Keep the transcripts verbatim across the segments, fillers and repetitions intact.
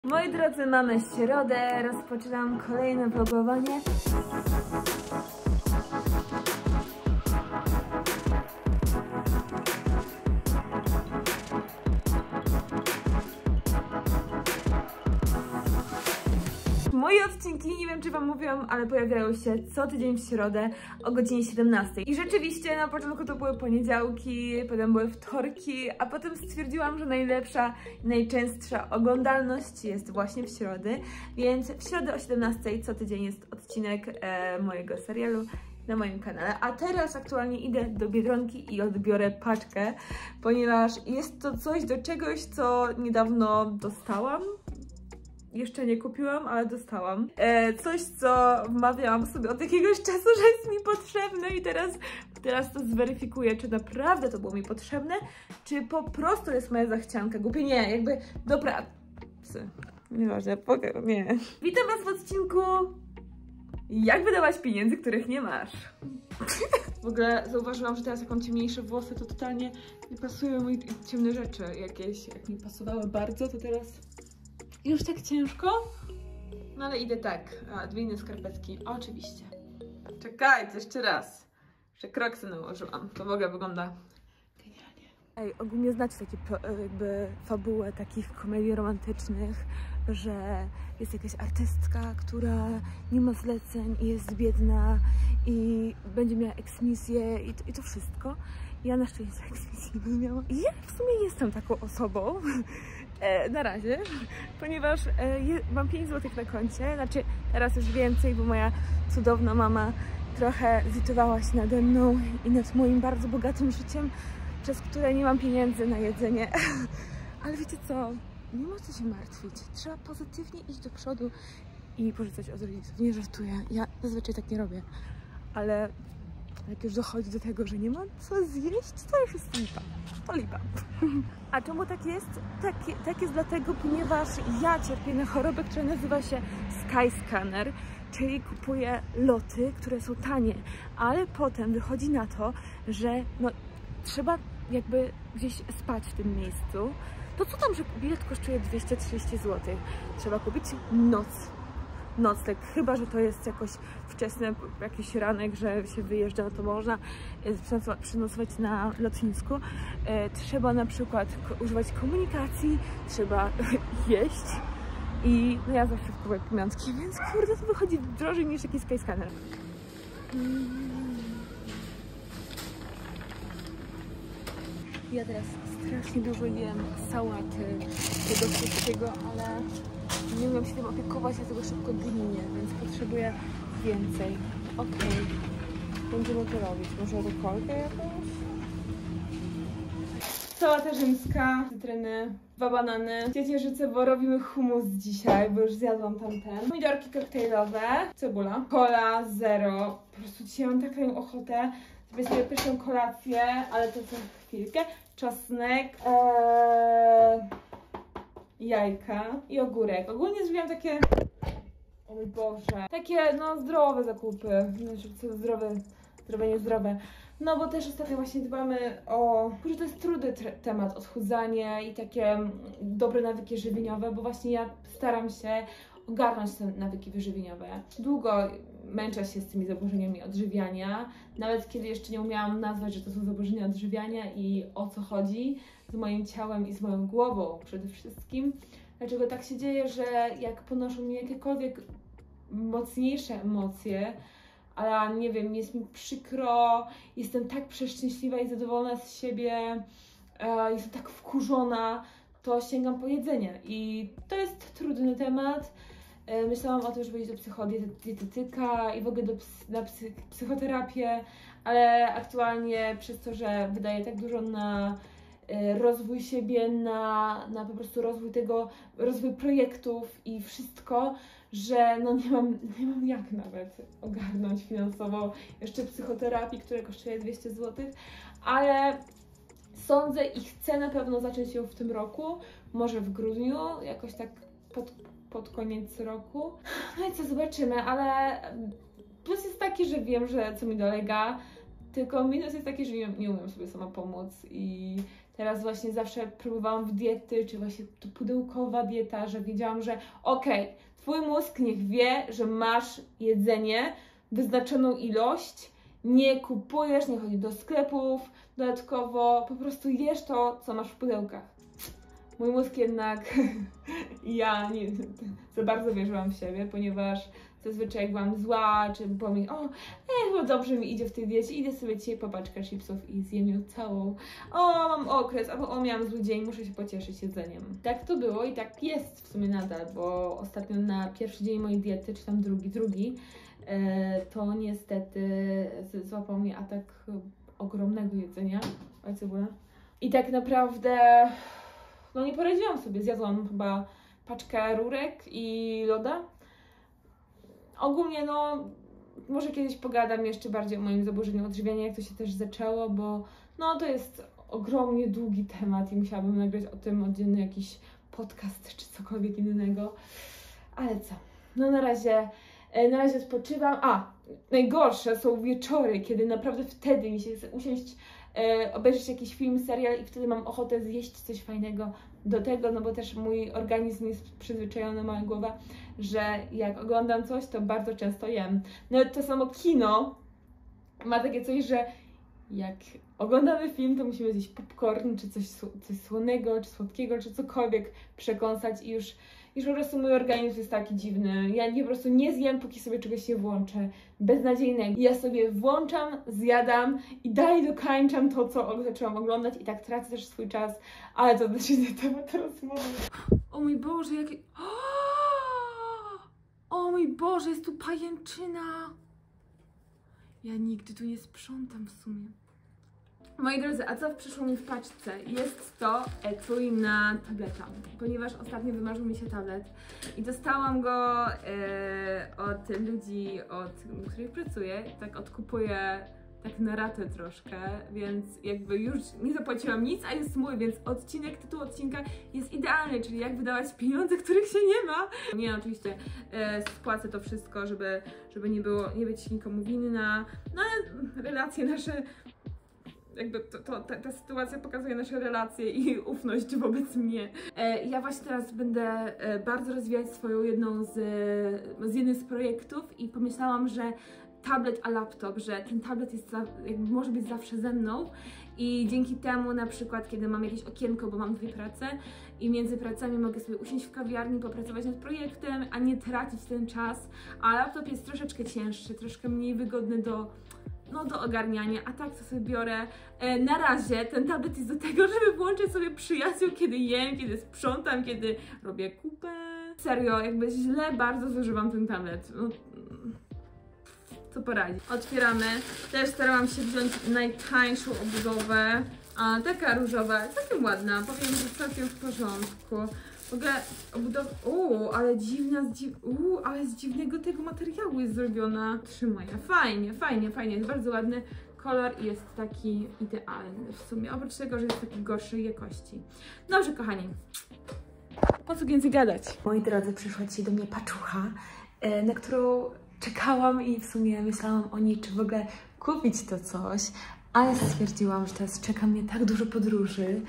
Moi drodzy, mamy środę, rozpoczynam kolejne vlogowanie. Moje odcinki, nie wiem czy wam mówiłam, ale pojawiają się co tydzień w środę o godzinie siedemnastej. I rzeczywiście na początku to były poniedziałki, potem były wtorki, a potem stwierdziłam, że najlepsza i najczęstsza oglądalność jest właśnie w środy. Więc w środę o siedemnastej co tydzień jest odcinek e, mojego serialu na moim kanale. A teraz aktualnie idę do Biedronki i odbiorę paczkę, ponieważ jest to coś do czegoś, co niedawno dostałam. Jeszcze nie kupiłam, ale dostałam. E, coś, co wmawiałam sobie od jakiegoś czasu, że jest mi potrzebne i teraz, teraz to zweryfikuję, czy naprawdę to było mi potrzebne, czy po prostu jest moja zachcianka. Głupie nie, jakby do pracy. Nieważne, poka- nie. Witam was w odcinku jak wydawać pieniędzy, których nie masz. W ogóle zauważyłam, że teraz jak mam ciemniejsze włosy, to totalnie nie pasują mi ciemne rzeczy jakieś. Jak mi pasowały bardzo, to teraz już tak ciężko? No ale idę tak. A, dwie inne skarpetki. Oczywiście. Czekajcie, jeszcze raz. Jeszcze kroksy nałożyłam. To w ogóle wygląda genialnie. Ej, ogólnie znacie takie jakby fabułę takich komedii romantycznych, że jest jakaś artystka, która nie ma zleceń i jest biedna i będzie miała eksmisję i to, i to wszystko. Ja na szczęście eksmisji nie miałam. I ja w sumie jestem taką osobą. E, na razie, ponieważ e, je, mam pięć złotych na koncie, znaczy teraz już więcej, bo moja cudowna mama trochę zlitowała się nade mną i nad moim bardzo bogatym życiem, przez które nie mam pieniędzy na jedzenie. Ale wiecie co, nie ma co się martwić, trzeba pozytywnie iść do przodu i pożyczać od rodziców. Nie żartuję, ja zazwyczaj tak nie robię, ale jak już dochodzi do tego, że nie ma co zjeść, to już jest lipa. To lipa. A czemu tak jest? Tak, tak jest dlatego, ponieważ ja cierpię na chorobę, która nazywa się Skyscanner, czyli kupuję loty, które są tanie, ale potem wychodzi na to, że no, trzeba jakby gdzieś spać w tym miejscu. To co tam, że bilet kosztuje dwieście trzydzieści złotych? Trzeba kupić noc. Nocleg, chyba że to jest jakoś wczesny, jakiś ranek, że się wyjeżdża, no to można przenocować na lotnisku. E, trzeba na przykład używać komunikacji, trzeba jeść i no ja zawsze kupuję pamiątki, więc kurde to wychodzi drożej niż jakiś Skyscanner. Ja teraz strasznie dużo jem sałaty, tego wszystkiego, ale nie umiem się tym opiekować, ja tego szybko gniję, więc potrzebuję więcej. Okej, okay. Będziemy to robić. Może rukolkę jakąś? Sałata rzymska, cytryny, dwa banany, ciecierzycę, bo robimy hummus dzisiaj, bo już zjadłam tamten. Pomidorki koktajlowe, cebula, cola zero. Po prostu dzisiaj mam taką ochotę zrobić sobie pierwszą kolację, ale to za chwilkę. Czosnek, eee... jajka i ogórek. Ogólnie zrobiłam takie, o mój Boże, takie no zdrowe zakupy, znaczy zdrowe, zdrowe, niezdrowe. No bo też ostatnio właśnie dbamy o, że to jest trudny temat, odchudzanie i takie dobre nawyki żywieniowe, bo właśnie ja staram się ogarnąć te nawyki wyżywieniowe. Długo męczę się z tymi zaburzeniami odżywiania, nawet kiedy jeszcze nie umiałam nazwać, że to są zaburzenia odżywiania i o co chodzi z moim ciałem i z moją głową przede wszystkim. Dlaczego tak się dzieje, że jak ponoszą mi jakiekolwiek mocniejsze emocje, ale nie wiem, jest mi przykro, jestem tak przeszczęśliwa i zadowolona z siebie, e, jestem tak wkurzona, to sięgam po jedzenie i to jest trudny temat. Myślałam o tym, żeby iść do psychodietetyka i w ogóle do ps na psy psychoterapię, ale aktualnie przez to, że wydaję tak dużo na y, rozwój siebie, na, na po prostu rozwój tego, rozwój projektów i wszystko, że no nie mam, nie mam jak nawet ogarnąć finansowo jeszcze psychoterapii, która kosztuje dwieście złotych, ale sądzę i chcę na pewno zacząć ją w tym roku, może w grudniu, jakoś tak pod pod koniec roku. No i co, zobaczymy, ale plus jest taki, że wiem, że co mi dolega, tylko minus jest taki, że nie, nie umiem sobie sama pomóc i teraz właśnie zawsze próbowałam w diety, czy właśnie to pudełkowa dieta, że wiedziałam, że okej, okay, twój mózg niech wie, że masz jedzenie, wyznaczoną ilość, nie kupujesz, nie chodzisz do sklepów dodatkowo, po prostu jesz to, co masz w pudełkach. Mój mózg jednak, ja nie za bardzo wierzyłam w siebie, ponieważ zazwyczaj jak byłam zła, czy było mi, o, ej, bo dobrze mi idzie w tej diecie, idę sobie dzisiaj po paczkę chipsów i zjem ją całą. O, mam okres, albo o, miałam zły dzień, muszę się pocieszyć jedzeniem. Tak to było i tak jest w sumie nadal, bo ostatnio na pierwszy dzień mojej diety, czy tam drugi, drugi, e, to niestety złapał mnie atak ogromnego jedzenia. Oj, cebula. I tak naprawdę, no nie poradziłam sobie, zjadłam chyba paczkę rurek i loda. Ogólnie no, może kiedyś pogadam jeszcze bardziej o moim zaburzeniu odżywiania, jak to się też zaczęło, bo no to jest ogromnie długi temat i musiałabym nagrać o tym oddzielny jakiś podcast czy cokolwiek innego. Ale co? No na razie, na razie odpoczywam. A, najgorsze są wieczory, kiedy naprawdę wtedy mi się chce usiąść, e, obejrzeć jakiś film, serial i wtedy mam ochotę zjeść coś fajnego do tego, no bo też mój organizm jest przyzwyczajony, moja głowa, że jak oglądam coś, to bardzo często jem. Nawet to samo kino ma takie coś, że jak oglądamy film, to musimy zjeść popcorn, czy coś, coś słonego, czy słodkiego, czy cokolwiek przekąsać i już, już po prostu mój organizm jest taki dziwny. Ja nie, po prostu nie zjem, póki sobie czegoś nie włączę. Beznadziejnego. Ja sobie włączam, zjadam i dalej dokańczam to, co zaczęłam oglądać i tak tracę też swój czas, ale to też nie temat rozmowy. O mój Boże, jakie... O mój Boże, jest tu pajęczyna! Ja nigdy tu nie sprzątam w sumie. Moi drodzy, a co przyszło mi w paczce? Jest to etui na tableta, ponieważ ostatnio wymarzył mi się tablet i dostałam go e, od ludzi, od których pracuję, tak odkupuję tak na ratę troszkę, więc jakby już nie zapłaciłam nic, a jest mój, więc odcinek, tytuł odcinka jest idealny, czyli jak wydawać pieniądze, których się nie ma. Nie, oczywiście e, spłacę to wszystko, żeby, żeby nie było, nie być nikomu winna, no ale relacje nasze, jakby to, to, ta, ta sytuacja pokazuje nasze relacje i ufność wobec mnie. E, ja właśnie teraz będę e, bardzo rozwijać swoją jedną z, z jednym z projektów i pomyślałam, że tablet a laptop, że ten tablet jest za, jakby może być zawsze ze mną i dzięki temu na przykład, kiedy mam jakieś okienko, bo mam dwie prace i między pracami mogę sobie usiąść w kawiarni, popracować nad projektem, a nie tracić ten czas, a laptop jest troszeczkę cięższy, troszkę mniej wygodny do no do ogarniania, a tak to sobie biorę. E, na razie ten tablet jest do tego, żeby włączyć sobie przyjaciół, kiedy jem, kiedy sprzątam, kiedy robię kupę. Serio, jakby źle bardzo zużywam ten tablet. No, co poradzić. Otwieramy. Też starałam się wziąć najtańszą obudowę. A taka różowa, całkiem ładna, powiem, że całkiem w porządku. W ogóle obudowa... Uuu, ale dziwna, z dziw... Uuu, ale z dziwnego tego materiału jest zrobiona. Trzymaj, fajnie, fajnie, fajnie, jest bardzo ładny kolor i jest taki idealny w sumie, oprócz tego, że jest taki gorszej jakości. Dobrze, kochani, po co więcej gadać? Moi drodzy, przyszła dzisiaj do mnie paczucha, na którą czekałam i w sumie myślałam o niej, czy w ogóle kupić to coś, ale stwierdziłam, że teraz czeka mnie tak dużo podróży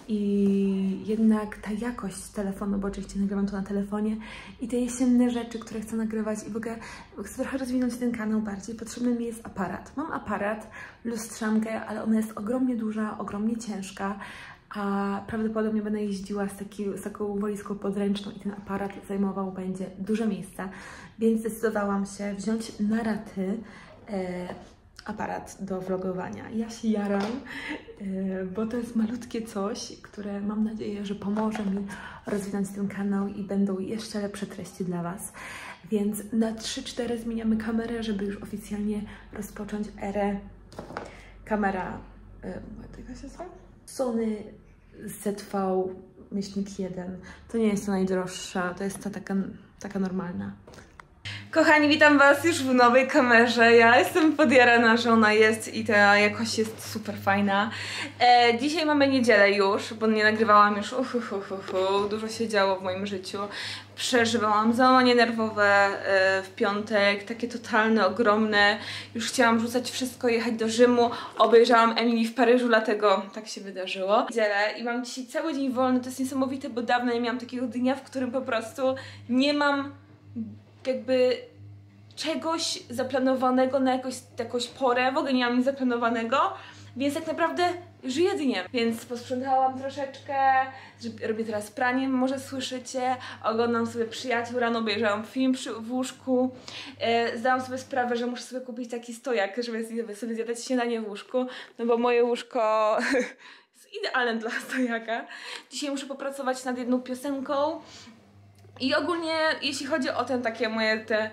i jednak ta jakość telefonu, bo oczywiście nagrywam to na telefonie i te jesienne rzeczy, które chcę nagrywać i w ogóle chcę trochę rozwinąć ten kanał bardziej, potrzebny mi jest aparat. Mam aparat, lustrzankę, ale ona jest ogromnie duża, ogromnie ciężka, a prawdopodobnie będę jeździła z, taki, z taką walizką podręczną i ten aparat zajmował będzie dużo miejsca, więc zdecydowałam się wziąć na raty e, aparat do vlogowania. Ja się jaram, yy, bo to jest malutkie coś, które mam nadzieję, że pomoże mi rozwinąć ten kanał i będą jeszcze lepsze treści dla Was. Więc na trzy cztery zmieniamy kamerę, żeby już oficjalnie rozpocząć erę. Kamera, yy, jak to się nazywa? Sony Z V jeden. To nie jest to najdroższa, to jest ta taka, taka normalna. Kochani, witam was już w nowej kamerze. Ja jestem podjarana, że ona jest i ta jakość jest super fajna. E, dzisiaj mamy niedzielę już, bo nie nagrywałam już uhu, hu, hu, hu. Dużo się działo w moim życiu. Przeżywałam załamanie nerwowe e, w piątek, takie totalne, ogromne. Już chciałam rzucać wszystko, jechać do Rzymu. Obejrzałam Emily w Paryżu, dlatego tak się wydarzyło. Niedzielę i mam dzisiaj cały dzień wolny, to jest niesamowite, bo dawno nie miałam takiego dnia, w którym po prostu nie mam jakby czegoś zaplanowanego na jakąś, jakąś porę, w ogóle nie mam nic zaplanowanego, więc tak naprawdę żyję dniem. Więc posprzątałam troszeczkę, robię teraz pranie, może słyszycie, oglądam sobie Przyjaciół, rano obejrzałam film przy, w łóżku, e, zdałam sobie sprawę, że muszę sobie kupić taki stojak, żeby sobie zjadać śniadanie w łóżku, no bo moje łóżko jest idealne dla stojaka. Dzisiaj muszę popracować nad jedną piosenką i ogólnie jeśli chodzi o ten takie moje te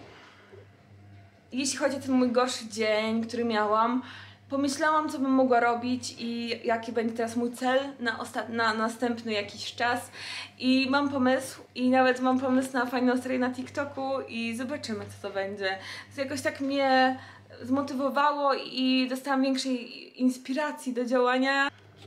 Jeśli chodzi o ten mój gorszy dzień, który miałam, pomyślałam, co bym mogła robić i jaki będzie teraz mój cel na, na następny jakiś czas. I mam pomysł, i nawet mam pomysł na fajną serię na TikToku i zobaczymy, co to będzie. To jakoś tak mnie zmotywowało i dostałam większej inspiracji do działania.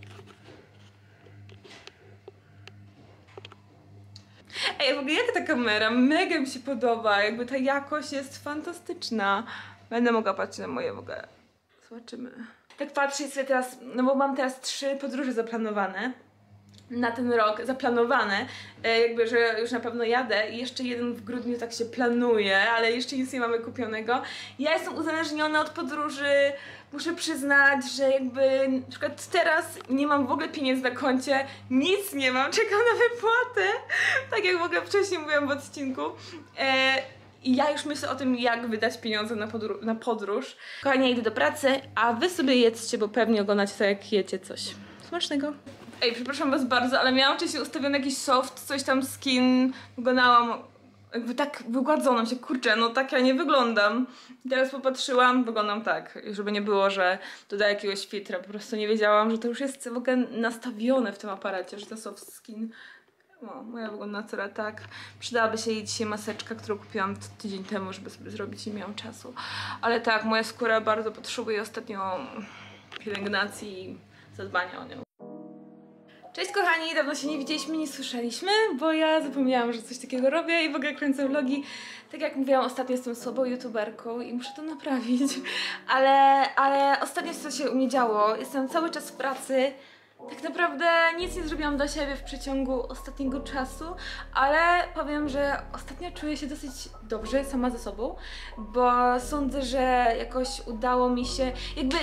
Ej, w ogóle jak ta kamera? Mega mi się podoba, jakby ta jakość jest fantastyczna. Będę mogła patrzeć na moje w ogóle. Zobaczymy. Tak patrzę sobie teraz, no bo mam teraz trzy podróże zaplanowane na ten rok, zaplanowane, jakby, że już na pewno jadę i jeszcze jeden w grudniu tak się planuje, ale jeszcze nic nie mamy kupionego. Ja jestem uzależniona od podróży, muszę przyznać, że jakby na przykład teraz nie mam w ogóle pieniędzy na koncie, nic nie mam, czekam na wypłatę, tak jak w ogóle wcześniej mówiłam w odcinku. E I ja już myślę o tym, jak wydać pieniądze na, podró na podróż. Kochani, ja idę do pracy, a wy sobie jedzcie, bo pewnie oglądacie to, jak jecie coś smacznego. Ej, przepraszam was bardzo, ale miałam wcześniej ustawiony jakiś soft, coś tam skin, wyglądałam jakby tak wygładzoną się, kurczę, no tak ja nie wyglądam. I teraz popatrzyłam, wyglądam tak, żeby nie było, że dodaję jakiegoś filtra, po prostu nie wiedziałam, że to już jest w ogóle nastawione w tym aparacie, że to soft skin. No, moja wygląda cera tak. Przydałaby się jej dzisiaj maseczka, którą kupiłam tydzień temu, żeby sobie zrobić, nie miałam czasu. Ale tak, moja skóra bardzo potrzebuje ostatnio pielęgnacji i zadbania o nią. Cześć kochani, dawno się nie widzieliśmy, nie słyszeliśmy, bo ja zapomniałam, że coś takiego robię i w ogóle kręcę vlogi. Tak jak mówiłam, ostatnio jestem słabą youtuberką i muszę to naprawić, ale, ale ostatnio co się u mnie działo, jestem cały czas w pracy. Tak naprawdę nic nie zrobiłam dla siebie w przeciągu ostatniego czasu, ale powiem, że ostatnio czuję się dosyć dobrze sama ze sobą, bo sądzę, że jakoś udało mi się, jakby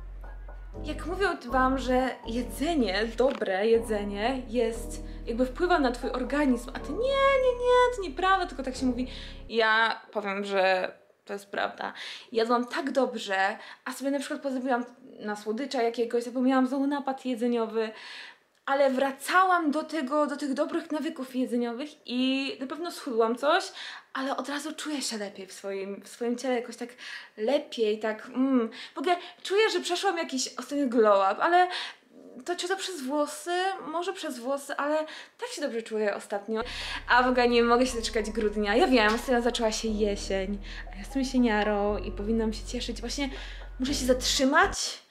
jak mówią wam, że jedzenie, dobre jedzenie jest, jakby wpływa na twój organizm, a ty nie, nie, nie, to nieprawda, tylko tak się mówi. Ja powiem, że to jest prawda. Jadłam tak dobrze, a sobie na przykład pozwoliłam na słodycza jakiegoś, zapomniałam znowu napad jedzeniowy, ale wracałam do tego, do tych dobrych nawyków jedzeniowych i na pewno schudłam coś, ale od razu czuję się lepiej w swoim, w swoim ciele, jakoś tak lepiej, tak mm. W ogóle czuję, że przeszłam jakiś ostatni glow up, ale to czy to przez włosy? Może przez włosy, ale tak się dobrze czuję ostatnio. A w ogóle nie mogę się doczekać grudnia. Ja wiem, ostatnio zaczęła się jesień, a ja jestem jesieniarą i powinnam się cieszyć. Właśnie muszę się zatrzymać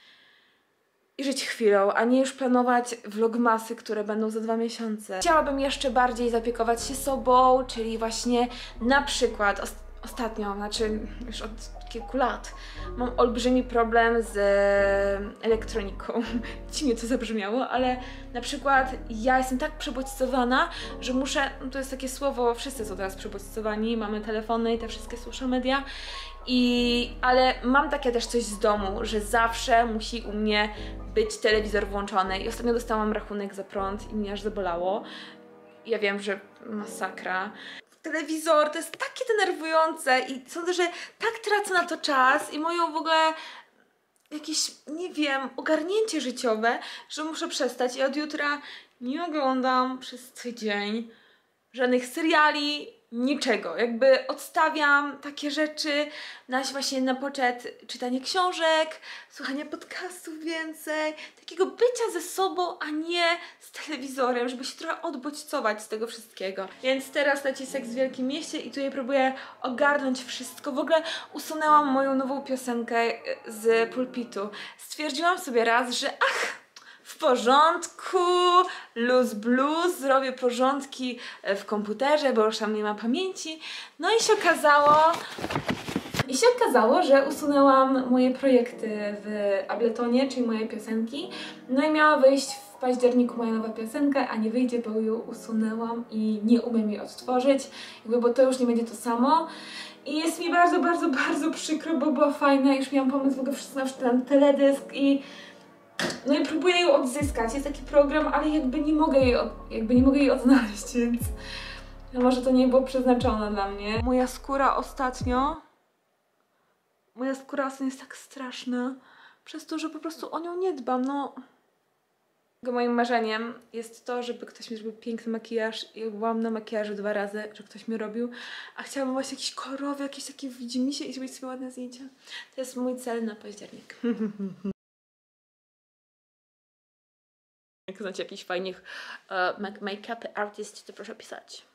i żyć chwilą, a nie już planować vlogmasy, które będą za dwa miesiące. Chciałabym jeszcze bardziej zaopiekować się sobą, czyli właśnie na przykład os ostatnio, znaczy już od kilku lat, mam olbrzymi problem z elektroniką. Dziwnie to zabrzmiało, ale na przykład ja jestem tak przebodźcowana, że muszę, no to jest takie słowo, wszyscy są teraz przebodźcowani, mamy telefony i te wszystkie social media, I, ale mam takie też coś z domu, że zawsze musi u mnie być telewizor włączony i ostatnio dostałam rachunek za prąd i mnie aż zabolało. Ja wiem, że masakra. Telewizor to jest takie denerwujące i sądzę, że tak tracę na to czas i moją w ogóle jakieś, nie wiem, ogarnięcie życiowe, że muszę przestać i od jutra nie oglądam przez tydzień żadnych seriali, niczego. Jakby odstawiam takie rzeczy na właśnie na poczet czytania książek, słuchania podcastów więcej, takiego bycia ze sobą, a nie z telewizorem, żeby się trochę odbodźcować z tego wszystkiego. Więc teraz leci Seks w Wielkim Mieście i tutaj próbuję ogarnąć wszystko. W ogóle usunęłam moją nową piosenkę z pulpitu. Stwierdziłam sobie raz, że ach, w porządku, luz blues, zrobię porządki w komputerze, bo już tam nie ma pamięci. No i się okazało, i się okazało, że usunęłam moje projekty w Abletonie, czyli moje piosenki. No i miała wyjść w październiku moja nowa piosenka, a nie wyjdzie, bo ją usunęłam i nie umiem jej odtworzyć, jakby, bo to już nie będzie to samo. I jest mi bardzo, bardzo, bardzo przykro, bo była fajna, już miałam pomysł w ogóle wszystko na ten teledysk i no i próbuję ją odzyskać. Jest taki program, ale jakby nie mogę jej, od, jakby nie mogę jej odnaleźć, więc może to nie było przeznaczone dla mnie. Moja skóra ostatnio, moja skóra ostatnio jest tak straszna, przez to, że po prostu o nią nie dbam, no. Moim marzeniem jest to, żeby ktoś mi zrobił piękny makijaż. Ja byłam na makijażu dwa razy, że ktoś mi robił, a chciałabym właśnie jakiś kolorowy, jakieś takie widzimisię i zrobić sobie ładne zdjęcia. To jest mój cel na październik. Jak znacie jakichś fajnych uh, make-up artist, to proszę pisać.